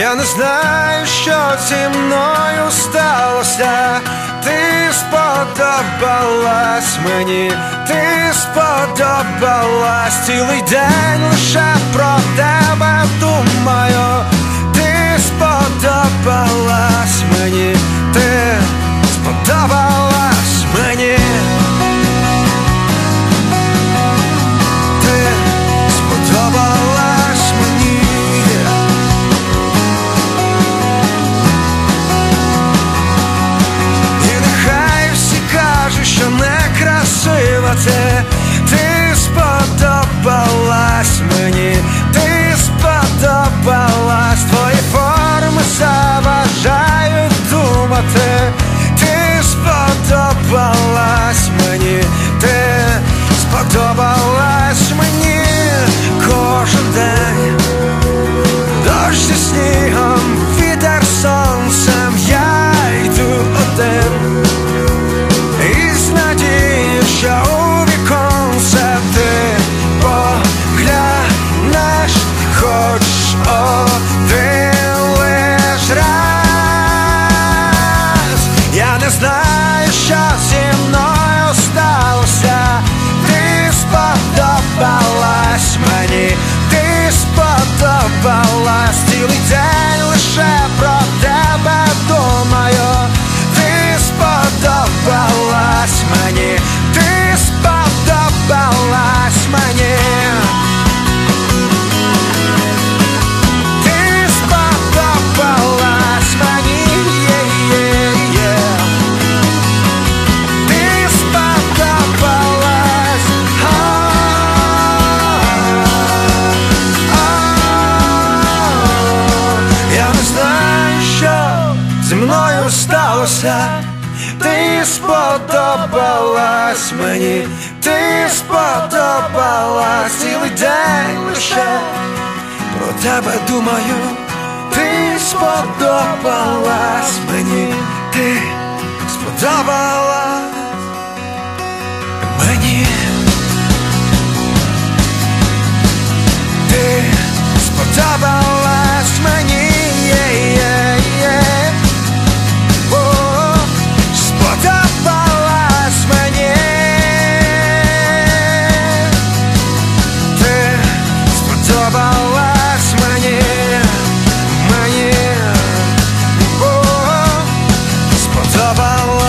Я не знаю, що зі мною сталося. Ти сподобалась мені, ти сподобалась. Цілий день лише про тебе думаю. Ти сподобалась мені, ти сподобалась мені. Ти сподобалась мені. Що некрасива ти, ти сподобалась мені, ти сподобалась. Твої форми заважають думати. Ти сподобалась мені, ти сподобалась мені. Кожен день дощ зі снігом, вітер сонцем, я йду один. Що у віконце ти поглянеш, хоч один лиш раз. Я не знаю, що зі мною сталося. Ти сподобалась мені, ти сподобалась. Цілий день лише про тебе думаю. Ти сподобалась мені, ти сподобалась мені. Ти сподобалась мені, Ти сподобалась. Я не знаю, що зі мною сталося. Ти сподобалась мені, ти сподобалась. Цілий день лише про тебе думаю. Ти сподобалась мені, ти сподобалась мені. Ти сподобалась мені. Сподобалась мені, мені, сподобалась.